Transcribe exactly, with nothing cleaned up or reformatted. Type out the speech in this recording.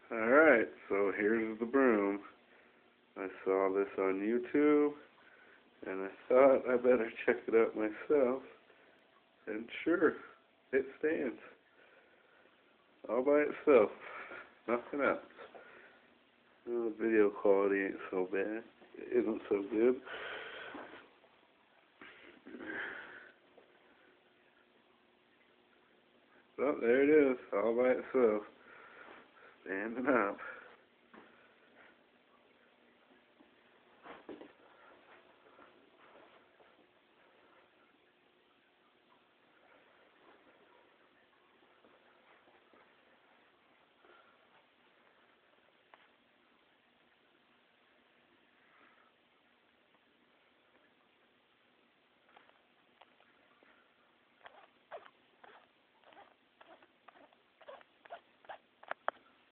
Alright, so here's the broom. I saw this on YouTube, and I thought I better check it out myself. And sure, it stands. All by itself. Nothing else. Well, the video quality ain't so bad. It isn't so good. Well, there it is, all by itself. Standing up.